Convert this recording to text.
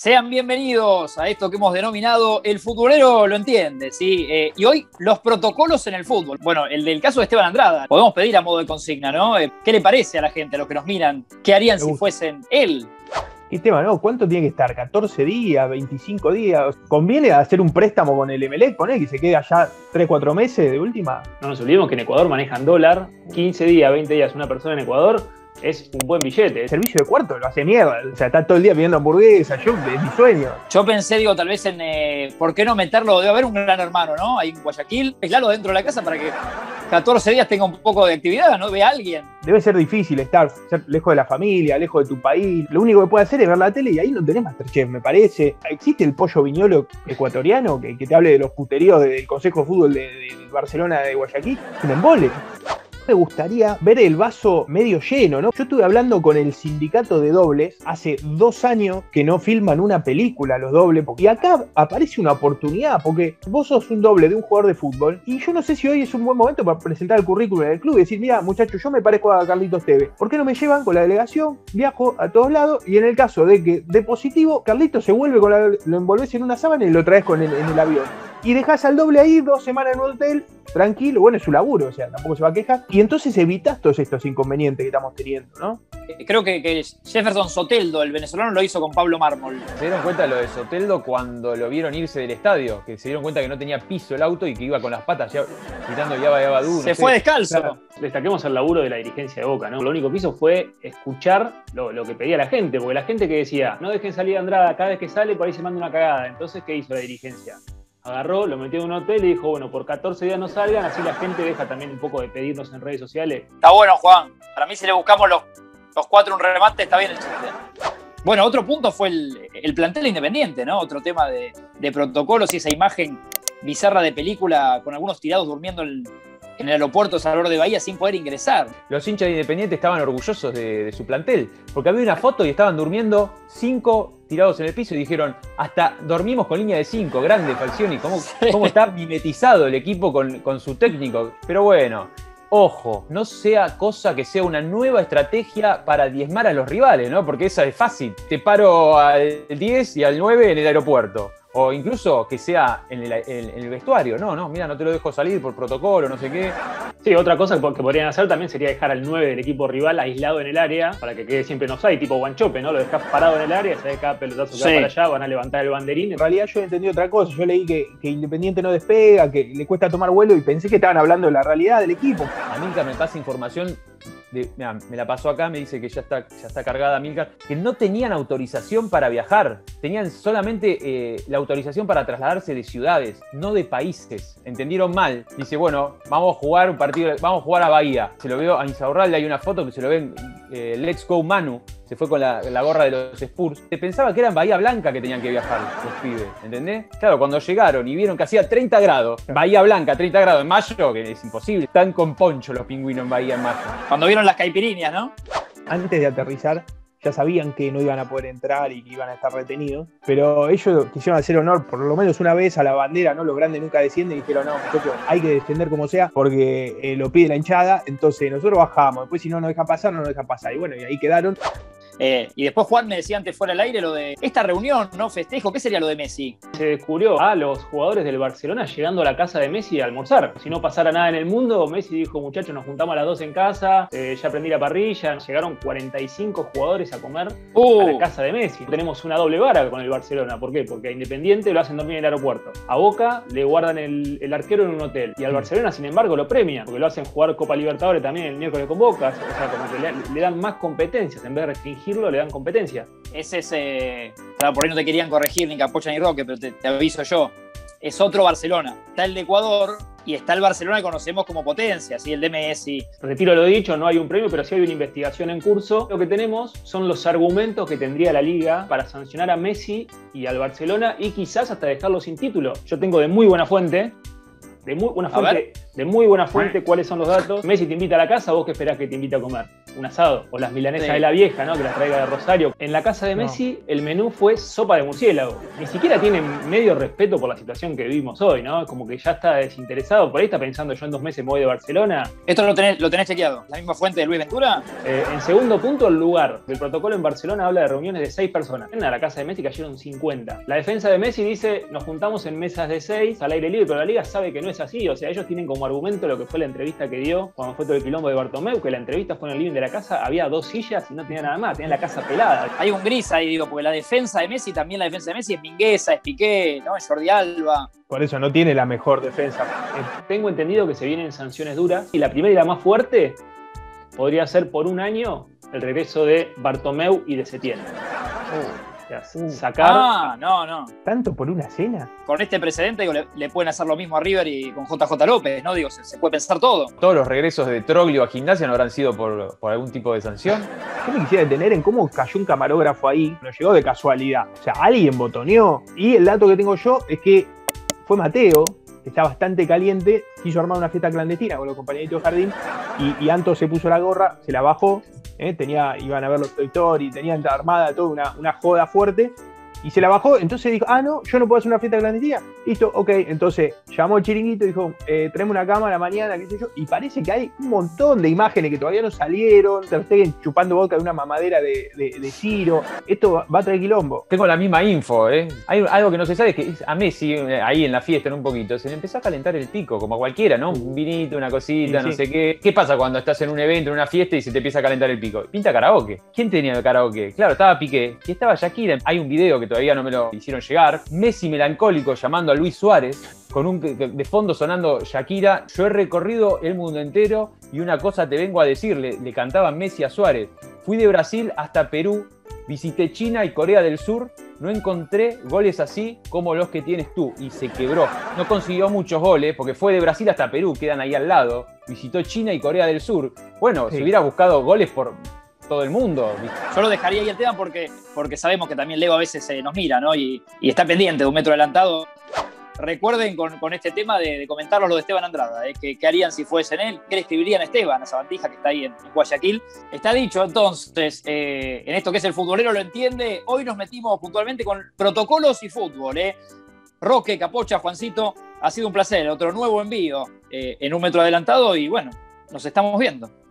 Sean bienvenidos a esto que hemos denominado El Futbolero lo entiende, ¿sí? Y hoy, los protocolos en el fútbol. Bueno, el del caso de Esteban Andrada, podemos pedir a modo de consigna, ¿no? ¿Qué le parece a la gente, a los que nos miran? ¿Qué harían si fuesen él? ¿Qué tema, no? ¿Cuánto tiene que estar? ¿14 días? ¿25 días? ¿Conviene hacer un préstamo con el Emelec? Poner que se quede allá 3-4 meses de última. No nos olvidemos que en Ecuador manejan dólar. 15 días, 20 días una persona en Ecuador es un buen billete. El servicio de cuarto lo hace mierda. O sea, está todo el día pidiendo hamburguesas. Es mi sueño. Yo pensé, tal vez en ¿por qué no meterlo? Debe haber un gran hermano, ¿no? Ahí en Guayaquil. Aislarlo dentro de la casa para que 14 días tenga un poco de actividad, ¿no? Ve a alguien. Debe ser difícil ser lejos de la familia, lejos de tu país. Lo único que puede hacer es ver la tele y ahí no tenés Masterchef, me parece. ¿Existe el pollo viñolo ecuatoriano que te hable de los puteríos del Consejo de Fútbol de Barcelona de Guayaquil? Es un embole. Me gustaría ver el vaso medio lleno, ¿no? Yo estuve hablando con el sindicato de dobles hace 2 años que no filman una película los dobles, y acá aparece una oportunidad, porque vos sos un doble de un jugador de fútbol, y yo no sé si hoy es un buen momento para presentar el currículum del club y decir, mira, muchachos, yo me parezco a Carlitos Tevez, ¿por qué no me llevan con la delegación? Viajo a todos lados, y en el caso de que de positivo, Carlitos se vuelve lo envolvés en una sábana y lo traes en el avión. Y dejás al doble ahí 2 semanas en un hotel, tranquilo, bueno, es su laburo, o sea, tampoco se va a quejar. Y entonces evitás todos estos inconvenientes que estamos teniendo, ¿no? Creo que Jefferson Soteldo, el venezolano, lo hizo con Pablo Mármol. Se dieron cuenta de lo de Soteldo cuando lo vieron irse del estadio, que se dieron cuenta que no tenía piso el auto y que iba con las patas ya, gritando Yaba Dú. Se fue descalzo. Claro. Destaquemos el laburo de la dirigencia de Boca, ¿no? Lo único que hizo fue escuchar lo que pedía la gente, porque la gente que decía, no dejen salir a Andrada, cada vez que sale por ahí se manda una cagada. Entonces, ¿qué hizo la dirigencia? Agarró, lo metió en un hotel y dijo, bueno, por 14 días no salgan, así la gente deja también un poco de pedirnos en redes sociales. Está bueno, Juan. Para mí, si le buscamos los 4 un remate, está bien el chiste. Bueno, otro punto fue el plantel independiente, ¿no? Otro tema de protocolos y esa imagen bizarra de película con algunos tirados durmiendo en el aeropuerto de Salvador de Bahía sin poder ingresar. Los hinchas de Independiente estaban orgullosos de su plantel, porque había una foto y estaban durmiendo 5 tirados en el piso y dijeron, hasta dormimos con línea de 5, grande Falcioni, ¿cómo está mimetizado el equipo con su técnico? Pero bueno, ojo, no sea cosa que sea una nueva estrategia para diezmar a los rivales, ¿no? Porque esa es fácil, te paro al 10 y al 9 en el aeropuerto. O incluso que sea en el vestuario. No, mira, no te lo dejo salir por protocolo, no sé qué. Sí, otra cosa que podrían hacer también sería dejar al 9 del equipo rival aislado en el área para que quede siempre en offside, tipo guanchope, ¿no? Lo dejás parado en el área, sabés que cada pelotazo que va para allá, van a levantar el banderín. En realidad yo entendí otra cosa. Yo leí que Independiente no despega, que le cuesta tomar vuelo y pensé que estaban hablando de la realidad del equipo. A Milcar me pasa información. Mirá, me la pasó acá, me dice que ya está cargada Milcar, que no tenían autorización para viajar, tenían solamente la autorización para trasladarse de ciudades, no de países. Entendieron mal. Dice, bueno, vamos a jugar un partido, vamos a jugar a Bahía. Se lo veo a Insaurralde, hay una foto que se lo ven, Let's Go Manu, se fue con la gorra de los Spurs. Se pensaba que era en Bahía Blanca que tenían que viajar los pibes, ¿entendés? Claro, cuando llegaron y vieron que hacía 30 grados, Bahía Blanca, 30 grados en mayo, que es imposible, están con poncho los pingüinos en Bahía en mayo. Cuando vieron las caipiriñas, ¿no? Antes de aterrizar, ya sabían que no iban a poder entrar y que iban a estar retenidos, pero ellos quisieron hacer honor por lo menos una vez a la bandera, ¿no? Los grandes nunca descienden y dijeron, no, muchachos, hay que descender como sea porque lo pide la hinchada, entonces nosotros bajamos, después si no nos dejan pasar, no nos dejan pasar, y bueno, y ahí quedaron. Y después Juan me decía antes fuera del aire lo de esta reunión, ¿no? Festejo, ¿qué sería lo de Messi? Se descubrió a los jugadores del Barcelona llegando a la casa de Messi a almorzar. Si no pasara nada en el mundo, Messi dijo, muchachos, nos juntamos a las 2 en casa, ya prendí la parrilla, llegaron 45 jugadores a comer a la casa de Messi. Tenemos una doble vara con el Barcelona, ¿por qué? Porque a Independiente lo hacen dormir en el aeropuerto. A Boca le guardan el arquero en un hotel. Y al Barcelona, sin embargo, lo premian, porque lo hacen jugar Copa Libertadores también el miércoles con Boca. O sea, como que le dan más competencias, en vez de restringirlo, le dan competencia. Ese es, claro, por ahí no te querían corregir ni Capocha ni Roque, pero te aviso yo. Es otro Barcelona. Está el de Ecuador y está el Barcelona que conocemos como potencia, ¿sí? El de Messi. Retiro lo dicho, no hay un premio, pero sí hay una investigación en curso. Lo que tenemos son los argumentos que tendría la Liga para sancionar a Messi y al Barcelona y quizás hasta dejarlo sin título. Yo tengo de muy buena fuente, cuáles son los datos. Messi te invita a la casa, vos qué esperás que te invite a comer. un asado. O las milanesas Sí. de la vieja, ¿no? Que las traiga de Rosario. En la casa de No. Messi, el menú fue sopa de murciélago. Ni siquiera tiene medio respeto por la situación que vivimos hoy, ¿no? Como que ya está desinteresado. Por ahí está pensando, yo en 2 meses me voy de Barcelona. ¿Esto lo tenés chequeado? ¿La misma fuente de Luis Ventura? En segundo punto, el lugar. El protocolo en Barcelona habla de reuniones de 6 personas. En la casa de Messi cayeron 50. La defensa de Messi dice, nos juntamos en mesas de 6 al aire libre, pero la liga sabe que no es así. O sea, ellos tienen como argumento lo que fue la entrevista que dio cuando fue todo el quilombo de Bartomeu, que la entrevista fue en el living de la casa, había 2 sillas y no tenía nada más, tenían la casa pelada. Hay un gris ahí, digo, porque la defensa de Messi, también la defensa de Messi es Mingueza, es Piqué, ¿no? Es Jordi Alba. Por eso no tiene la mejor defensa. Tengo entendido que se vienen sanciones duras y la primera y la más fuerte podría ser por 1 año el regreso de Bartomeu y de Setién. O sea, sacar... Ah, no. ¿Tanto por una cena? Con este precedente, digo, le pueden hacer lo mismo a River y con JJ López, ¿no? Digo, se puede pensar todo. Todos los regresos de Troglio a Gimnasia no habrán sido por algún tipo de sanción. Yo me quisiera detener en cómo cayó un camarógrafo ahí, no llegó de casualidad. O sea, alguien botoneó. Y el dato que tengo yo es que fue Mateo, que está bastante caliente, quiso armar una fiesta clandestina con los compañeritos de jardín, y Anto se puso la gorra, se la bajó, iban a ver los Toy Story, tenían armada toda una joda fuerte, y se la bajó, entonces dijo, no, yo no puedo hacer una fiesta clandestina. Listo, ok, entonces llamó al chiringuito y dijo, traeme una cámara mañana, qué sé yo, y parece que hay un montón de imágenes que todavía no salieron, Ter Stegen chupando vodka de una mamadera de Ciro, esto va a traer quilombo. Tengo la misma info, ¿eh? Hay algo que no se sabe, es que a Messi, ahí en la fiesta, en un poquito, se le empezó a calentar el pico, como a cualquiera, ¿no? Un vinito, una cosita, Sí, no sí. sé qué. ¿Qué pasa cuando estás en un evento, en una fiesta y se te empieza a calentar el pico? Pinta karaoke. ¿Quién tenía el karaoke? Claro, estaba Piqué y estaba Shakira. Hay un video que todavía no me lo hicieron llegar. Messi melancólico llamando a Luis Suárez, con de fondo sonando Shakira. Yo he recorrido el mundo entero y una cosa te vengo a decir, le cantaba Messi a Suárez. Fui de Brasil hasta Perú, visité China y Corea del Sur, no encontré goles así como los que tienes tú, y se quebró. No consiguió muchos goles porque fue de Brasil hasta Perú, quedan ahí al lado. Visitó China y Corea del Sur. Bueno, Sí. si hubiera buscado goles por todo el mundo. Yo lo dejaría ahí el tema porque sabemos que también Leo a veces nos mira, ¿no? Y está pendiente de un metro adelantado. Recuerden con este tema de comentarlos lo de Esteban Andrada, ¿qué harían si fuesen él? ¿Qué le escribirían a Esteban, a Sabandija, que está ahí en Guayaquil? Está dicho, entonces, en esto que es el futbolero lo entiende. Hoy nos metimos puntualmente con protocolos y fútbol, Roque, Capocha, Juancito, ha sido un placer. Otro nuevo envío en un metro adelantado y bueno, nos estamos viendo.